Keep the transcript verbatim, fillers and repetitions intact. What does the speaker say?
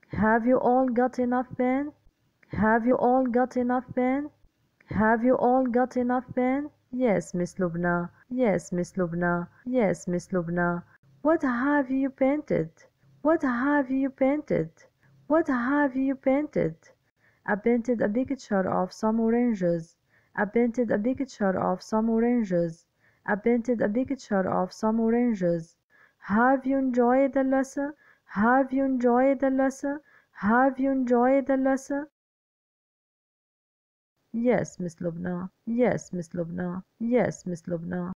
Have you all got enough pen? Have you all got enough pen? Have you all got enough pen? Yes, Miss Lubna. Yes, Miss Lubna. Yes, Miss Lubna. What have you painted? What have you painted? What have you painted? I painted a picture of some oranges. I painted a picture of some oranges. I painted a picture of some oranges. Have you enjoyed the lesson? Have you enjoyed the lesson? Have you enjoyed the lesson? Yes, Miss Lubna. Yes, Miss Lubna. Yes, Miss Lubna.